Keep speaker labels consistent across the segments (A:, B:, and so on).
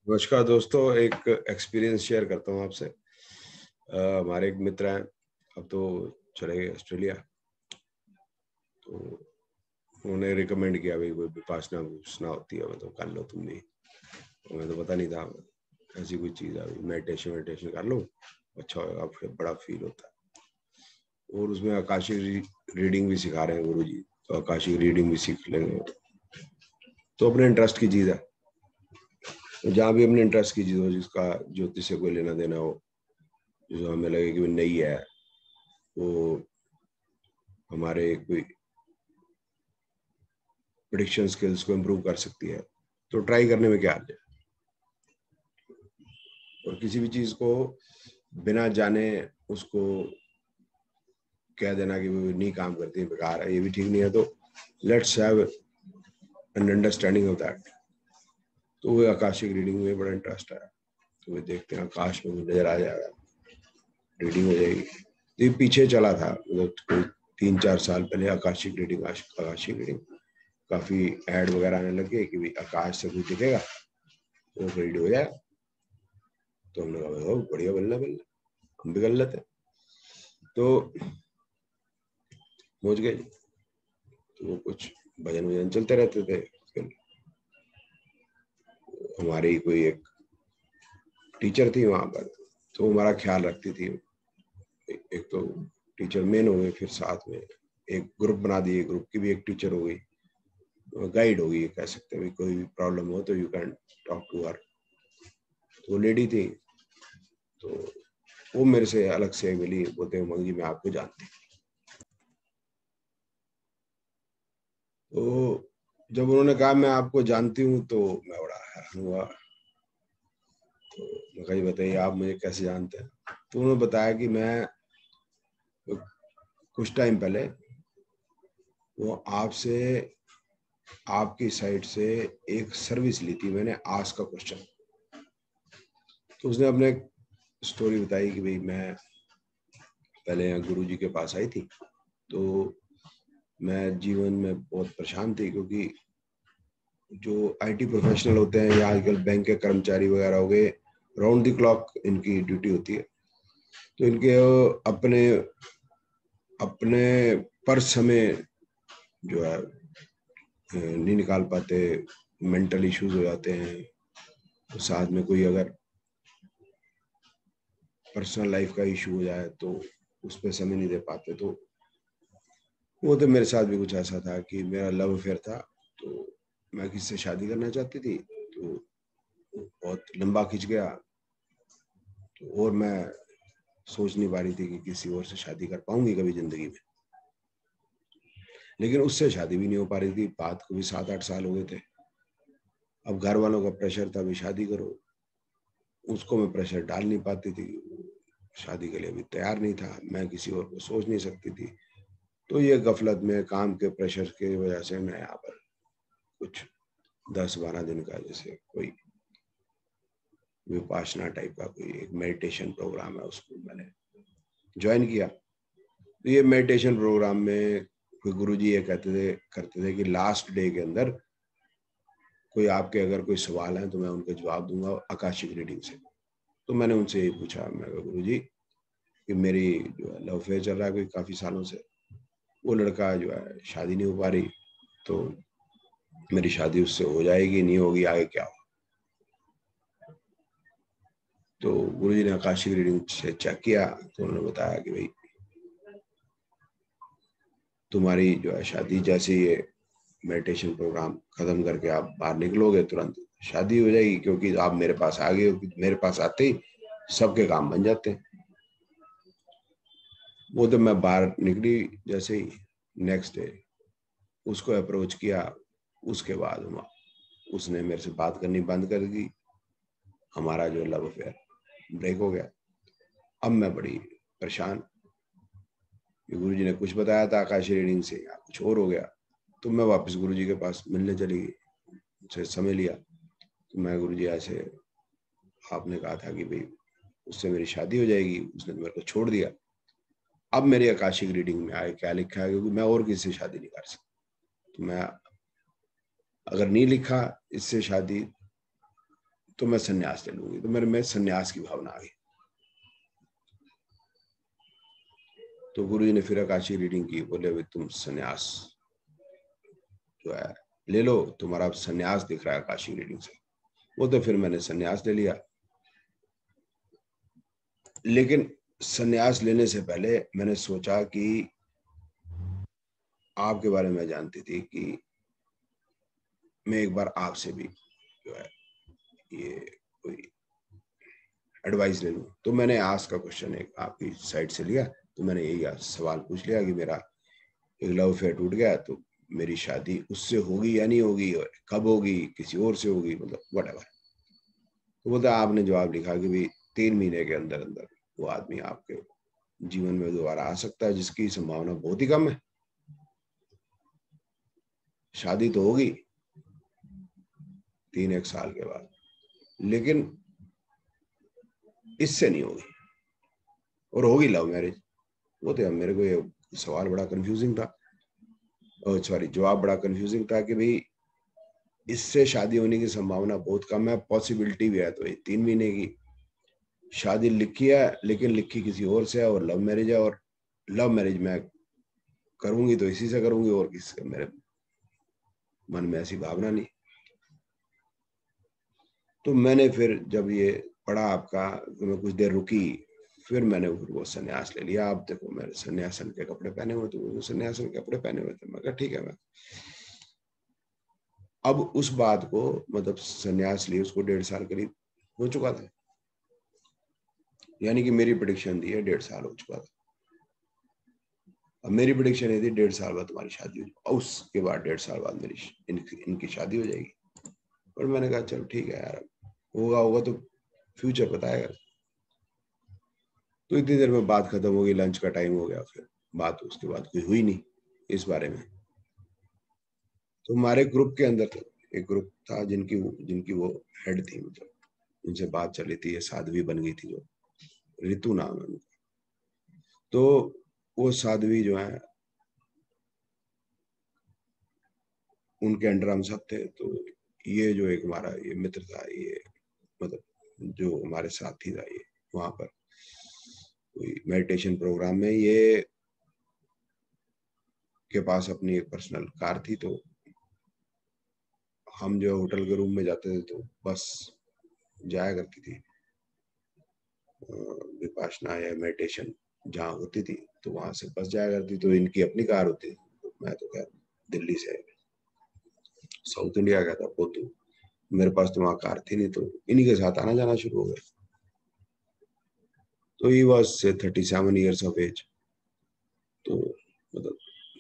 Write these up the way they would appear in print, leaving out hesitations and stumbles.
A: नमस्कार दोस्तों, एक एक्सपीरियंस शेयर करता हूँ आपसे। हमारे एक मित्र हैं, अब तो चले गए ऑस्ट्रेलिया। तो उन्होंने रिकमेंड किया, भाई कोई विपासना विपासना होती है तो कर लो तुम भी। हमें तो पता नहीं था ऐसी कोई चीज़ है, मेडिटेशन मेडिटेशन कर लो, अच्छा होगा, फिर बड़ा फील होता है। और उसमें आकाशिक रीडिंग भी सिखा रहे हैं गुरु जी, तो आकाशिक रीडिंग भी सीख लेंगे तो अपने इंटरेस्ट की चीज़ है। जहाँ भी अपने इंटरेस्ट की चीज़ हो, जिसका ज्योतिष से कोई लेना देना हो, जो हमें लगे कि नई है, वो हमारे कोई प्रेडिक्शन स्किल्स को इम्प्रूव कर सकती है, तो ट्राई करने में क्या हर्ज है। और किसी भी चीज को बिना जाने उसको कह देना कि वो नहीं काम करती है, बेकार है, ये भी ठीक नहीं है। तो let's have an understanding of that. तो वो आकाशिक रीडिंग में बड़ा इंटरेस्ट है, तो वे देखते हैं आकाश में नजर आ जाएगा, रीडिंग हो जाएगी। तो ये पीछे चला था, मतलब कोई 3-4 साल पहले आकाशिक रीडिंग काफी ऐड वगैरह आने लगे कि भाई आकाश से कुछ दिखेगा तो रीड हो जाए। तो हमने कहा बढ़िया, बल्ला बल्ला, हम भी कर लेते। तो पहुंच गए, तो वो कुछ भजन वजन चलते रहते थे। फिर हमारी कोई एक टीचर थी वहां पर, तो हमारा ख्याल रखती थी। एक तो टीचर मेन हो गई, फिर साथ में एक ग्रुप बना दिए, ग्रुप की भी एक टीचर हो गई, गाइड होगी कह सकते हैं। कोई भी प्रॉब्लम हो तो you can talk to her. तो लेडी थी, तो वो मेरे से अलग से मिली, बोलते उमंग जी मैं आपको जानती। तो जब उन्होंने कहा मैं आपको जानती हूँ, तो मैं बड़ा हैरान हुआ। तो मैं कहा बताइए आप मुझे कैसे जानते हैं। तो उन्होंने बताया कि मैं कुछ टाइम पहले वो आपसे, आपकी साइड से एक सर्विस ली थी मैंने, आस्क का क्वेश्चन। तो उसने अपने स्टोरी बताई कि भाई मैं पहले यहाँ गुरु जी के पास आई थी, तो मैं जीवन में बहुत परेशान थी, क्योंकि जो आईटी प्रोफेशनल होते हैं या आजकल बैंक के कर्मचारी वगैरह हो गए, राउंड द क्लॉक इनकी ड्यूटी होती है। तो इनके अपने अपने पर्स हमें जो है नहीं निकाल पाते, मेंटल इश्यूज हो जाते हैं। तो साथ में कोई अगर पर्सनल लाइफ का इशू हो जाए तो उस पर समय नहीं दे पाते। तो वो तो मेरे साथ भी कुछ ऐसा था कि मेरा लव अफेयर था, तो मैं किसी से शादी करना चाहती थी, तो बहुत लंबा खिंच गया। तो और मैं सोच नहीं पा रही थी कि किसी और से शादी कर पाऊंगी कभी जिंदगी में। लेकिन उससे शादी भी नहीं हो पा रही थी, बात को भी 7-8 साल हो गए थे। अब घर वालों का प्रेशर था, भी शादी करो, उसको मैं प्रेशर डाल नहीं पाती थी, शादी के लिए भी तैयार नहीं था, मैं किसी और को सोच नहीं सकती थी। तो ये गफलत में काम के प्रेशर की वजह से मैं यहाँ पर कुछ 10-12 दिन का जैसे कोई विपासना टाइप का कोई एक मेडिटेशन प्रोग्राम है, उसको मैंने ज्वाइन किया। तो ये मेडिटेशन प्रोग्राम में कोई गुरुजी ये करते थे कि लास्ट डे के अंदर कोई आपके अगर कोई सवाल है तो मैं उनके जवाब दूंगा आकाशिक रीडिंग से। तो मैंने उनसे यही पूछा, मैं गुरु जी कि मेरी जो है लव अफेयर चल रहा है कोई काफी सालों से, वो लड़का जो है शादी नहीं हो पा रही, तो मेरी शादी उससे हो जाएगी नहीं होगी, आगे क्या हो। तो गुरु जी ने आकाशिक रीडिंग से चेक किया, तो उन्होंने बताया कि भाई तुम्हारी जो है शादी, जैसे ये मेडिटेशन प्रोग्राम खत्म करके आप बाहर निकलोगे तुरंत शादी हो जाएगी, क्योंकि आप मेरे पास आ गए हो। मेरे पास आते ही सबके काम बन जाते हैं। वो तो मैं बाहर निकली जैसे ही, नेक्स्ट डे उसको अप्रोच किया, उसके बाद उसने मेरे से बात करनी बंद कर दी, हमारा जो लव अफेयर ब्रेक हो गया। अब मैं बड़ी परेशान, गुरु जी ने कुछ बताया था आकाशीय रीडिंग से, या कुछ और हो गया। तो मैं वापस गुरु जी के पास मिलने चली गई, उनसे समय लिया। तो मैं गुरु जी ऐसे, आपने कहा था कि भाई उससे मेरी शादी हो जाएगी, उसने तो मेरे को छोड़ दिया। अब मेरी आकाशिक रीडिंग में आए क्या लिखा है, क्योंकि मैं और किसी से शादी नहीं कर सकता। तो मैं अगर नहीं लिखा इससे शादी, तो मैं संन्यास ले लूंगी। तो मेरे में संन्यास की भावना आ गई। तो गुरुजी ने फिर आकाशीय रीडिंग की, बोले भाई तुम संन्यास जो है ले लो, तुम्हारा संन्यास दिख रहा है आकाशीय रीडिंग से। वो तो फिर मैंने संन्यास ले लिया। लेकिन संन्यास लेने से पहले मैंने सोचा कि आपके बारे में जानती थी कि मैं एक बार आपसे भी जो है ये कोई एडवाइस ले लूं। तो मैंने आज का क्वेश्चन एक आपकी साइड से लिया। तो मैंने यही सवाल पूछ लिया कि मेरा एक लव अफेयर टूट गया, तो मेरी शादी उससे होगी या नहीं होगी, और कब होगी, किसी और से होगी, मतलब व्हाटएवर। तो बोलता आपने जवाब लिखा कि भाई 3 महीने के अंदर अंदर वो आदमी आपके जीवन में दोबारा आ सकता है, जिसकी संभावना बहुत ही कम है। शादी तो होगी 3-1 साल के बाद, लेकिन इससे नहीं होगी, और होगी लव मैरिज। वो तो मेरे को ये सवाल बड़ा कंफ्यूजिंग था, सॉरी जवाब बड़ा कंफ्यूजिंग था कि भाई इससे शादी होने की संभावना बहुत कम है, पॉसिबिलिटी भी है तो ये 3 महीने की शादी लिखी है, लेकिन लिखी किसी और से है, और लव मैरिज है। और लव मैरिज मैं करूंगी तो इसी से करूंगी, और किसी से मेरे मन में ऐसी भावना नहीं। तो मैंने फिर जब ये पढ़ा आपका, तो मैं कुछ देर रुकी, फिर मैंने वो संन्यास ले लिया। आप देखो मेरे संन्यासन के कपड़े पहने हुए, तो संन्यासन के कपड़े पहने हुए थे। मैं कहा ठीक है। मैं अब उस बात को, मतलब संन्यास लिए उसको 1.5 साल करीब हो चुका था, यानी कि मेरी प्रेडिक्शन दी है 1.5 साल हो चुका था। अब मेरी प्रेडिक्शन ये थी 1.5 साल बाद तुम्हारी शादी हो जाएगी, और उसके बाद 1.5 साल बाद मेरी इनकी शादी हो जाएगी। पर मैंने कहा चलो ठीक है यार, होगा होगा तो फ्यूचर बताएगा। तो इतनी देर में बात खत्म हो गई, लंच का टाइम हो गया, फिर बात उसके बाद कोई हुई नहीं इस बारे में। तो हमारे ग्रुप के अंदर एक ग्रुप था जिनकी वो हेड थी, मतलब उनसे बात चली थी, ये साध्वी बन गई थी, जो ऋतु नाम है उनका। तो वो साध्वी जो है, उनके अंडर हम सब थे। तो ये जो एक हमारा ये मित्र था, ये मतलब जो हमारे साथी था, ये वहां पर कोई मेडिटेशन प्रोग्राम में, ये के पास अपनी एक पर्सनल कार थी। तो हम जो होटल के रूम में जाते थे, तो बस जाया करती थी विपासना या मेडिटेशन जहाँ होती थी, तो वहां से बस जाया करती। तो इनकी अपनी कार होती थी। मैं तो खैर दिल्ली से साउथ इंडिया गया था बहुत दूर, मेरे पास तो वहां कार थी नहीं, तो इन्हीं के साथ आना जाना शुरू हो गया। तो he was 37 years of age. तो मतलब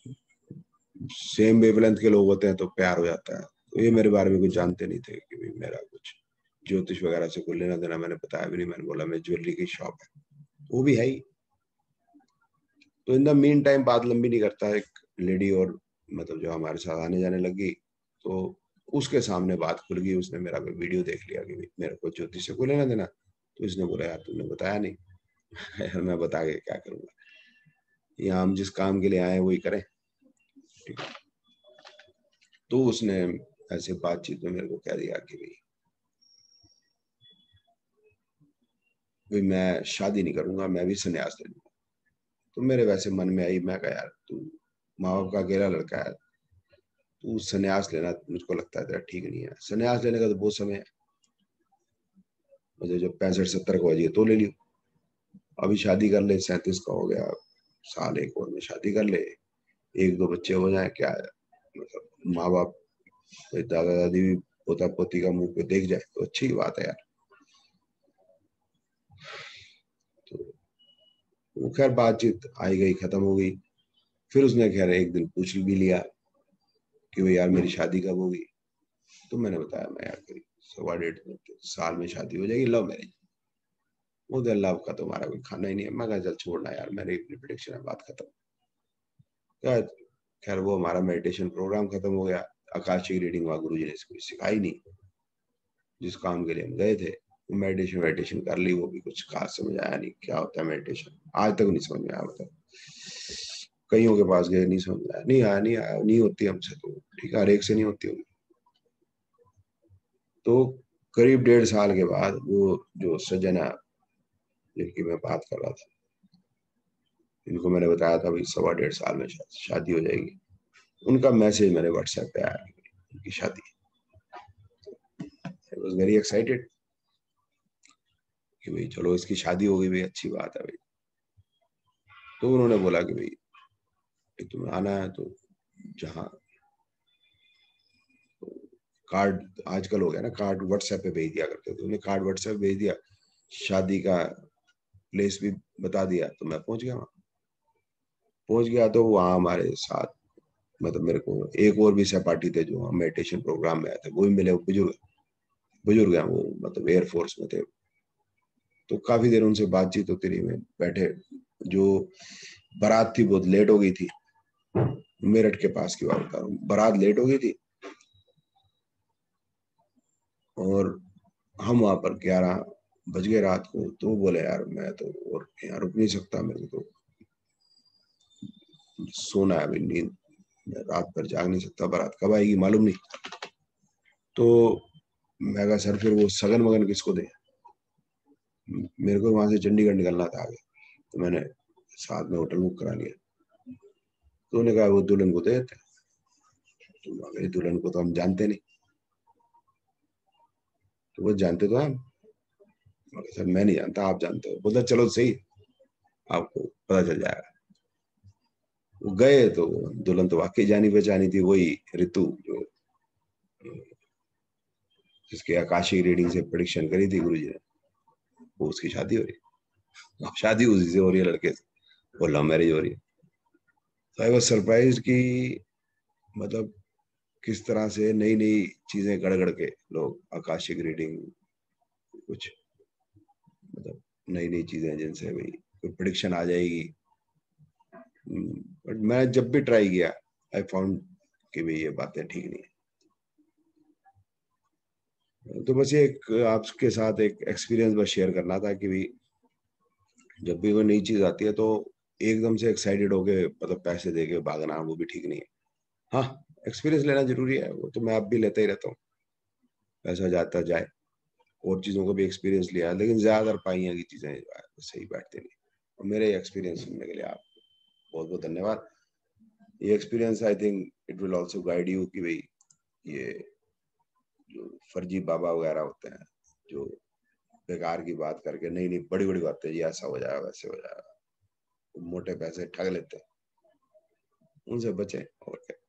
A: सेम वेवलेंथ के लोग होते हैं तो प्यार हो जाता है। तो ये मेरे बारे में कुछ जानते नहीं थे कि भाई मेरा कुछ ज्योतिष वगैरह से कोई लेना देना, मैंने बताया भी नहीं। मैंने बोला मैं ज्वेलरी की शॉप है, वो भी है ही। तो इन द मीन टाइम बात लंबी नहीं करता, एक लेडी और मतलब जो हमारे साथ आने जाने लगी, तो उसके सामने बात खुल गई। उसने मेरा वीडियो देख लिया कि मेरे को ज्योतिष से कोई लेना देना। तो इसने बोला यार तुमने बताया नहीं। यार मैं बता के क्या करूंगा, यहाँ हम जिस काम के लिए आए वही करें। ठीक है। तो उसने ऐसे बातचीत में मेरे को कह दिया कि भाई मैं शादी नहीं करूंगा, मैं भी संन्यास ले लूंगा। तो मेरे वैसे मन में आई, मैं कहा यार तू माँ बाप का अकेला लड़का है, तू संन्यास लेना मुझको लगता है तेरा ठीक नहीं है। संन्यास लेने का तो बहुत समय है, मुझे जब 65-70 का हो जाए तो ले लियो। अभी शादी कर ले, 37 का हो गया, साल एक और में शादी कर ले, 1-2 बच्चे हो जाए, क्या है मतलब माँ बाप, दादा दादी भी पोता पोती का मुंह पे देख जाए तो अच्छी बात है यार। तो वो खैर बातचीत आई गई, खत्म हो गई। फिर उसने खैर एक दिन पूछ भी लिया कि भाई यार मेरी शादी कब होगी। तो मैंने बताया मैं यार करीब 1.5-1.5 साल में शादी हो जाएगी, लव मैरिज। वो तो लव का तुम्हारा कोई खाना ही नहीं है। मैं कहा चल छोड़ना यार, मेरी अपनी प्रेडिक्शन है, बात खत्म। क्या, खैर वो हमारा मेडिटेशन प्रोग्राम खत्म हो गया। आकाशीय रीडिंग वहाँ गुरु जी ने कोई सिखाई नहीं, जिस काम के लिए हम गए थे। मेडिटेशन मेडिटेशन कर ली, वो भी कुछ खास समझ आया नहीं क्या होता है मेडिटेशन, आज तक नहीं समझ में आया। मतलब कईयों के पास गए, नहीं समझ आया, नहीं आया, नहीं होती हमसे तो ठीक है, हर एक से नहीं होती होगी। तो करीब 1.5 साल के बाद वो जो सज्जन है जिनकी मैं बात कर रहा था, इनको मैंने बताया था भाई 1.5 साल में शादी हो जाएगी, उनका मैसेज मेरे व्हाट्सएप पे आया, उनकी शादी। आई वाज वेरी एक्साइटेड कि भाई चलो इसकी शादी हो गई भाई, अच्छी बात है भाई। तो उन्होंने बोला कि भाई तुम्हें आना है तो जहाँ कार्ड आजकल हो गया ना, कार्ड व्हाट्सएप पे भेज दिया करते, तो उन्हें कार्ड व्हाट्सएप भेज दिया, शादी का प्लेस भी बता दिया, तो मैं पहुंच गया वहां। पहुंच गया तो वहाँ हमारे साथ मतलब मेरे को एक और भी सहपाठी थे जो मेडिटेशन प्रोग्राम में आए थे, वो भी मिले, बुजुर्ग बुजुर्ग हैं वो, मतलब एयरफोर्स में थे। तो काफी देर उनसे बातचीत होती रही, में बैठे। जो बारात थी बहुत लेट हो गई थी, मेरठ के पास की बात बता रहा हूँ, बारात लेट हो गई थी और हम वहां पर 11 बज गए रात को। तो बोले यार मैं तो और यहाँ रुक नहीं सकता, मेरे को तो सोना है अभी, नींद, मैं रात भर जाग नहीं सकता, बारात कब आएगी मालूम नहीं। तो मैं कहा सर फिर वो सगन वगन किसको दे, मेरे को वहां से चंडीगढ़ निकलना था आगे। तो मैंने साथ में होटल बुक करा लिया। तो उन्होंने कहा वो दुल्हन को दे देते हैं। तो मैं कहा, दुल्हन को तो हम जानते नहीं। तो वो जानते तो हम, सर मैं नहीं जानता, आप जानते हो। बोलता चलो सही, आपको पता चल जाएगा। वो गए तो दुल्हन तो वाकई जानी पहचानी थी, वही ऋतु जो जिसके आकाशीय रीडिंग से प्रिडिक्शन करी थी गुरु जी ने, वो उसकी शादी हो रही है। अब शादी उसी से हो रही है, लड़के से, और लव मैरिज हो रही है। तो आई वॉज सरप्राइज कि मतलब किस तरह से नई नई चीजें गढ़ गढ़ के लोग आकाशिक रीडिंग, कुछ मतलब नई नई चीजें जिनसे भाई कोई प्रिडिक्शन आ जाएगी। बट मैं जब भी ट्राई किया, आई फाउंड कि भाई ये बातें ठीक नहीं है। तो बस ये एक आपके साथ एक एक्सपीरियंस बस शेयर करना था कि भाई जब भी कोई नई चीज आती है तो एकदम से एक्साइटेड होके मतलब पैसे दे के भागना, वो भी ठीक नहीं है। हाँ, एक्सपीरियंस लेना जरूरी है, वो तो मैं अब भी लेता ही रहता हूँ, पैसा जाता जाए। और चीजों को भी एक्सपीरियंस लिया है, लेकिन ज्यादातर पाइयाँ की चीजें सही बैठती नहीं। और मेरे एक्सपीरियंस सुनने के लिए आप बहुत बहुत धन्यवाद। ये experience I think it will also guide you कि भाई ये जो फर्जी बाबा वगैरह होते हैं, जो बेकार की बात करके नहीं नहीं बड़ी बड़ी बातें, जी ऐसा हो जाएगा वैसे हो जाएगा, मोटे पैसे ठग लेते हैं, उनसे बचें। और क्या।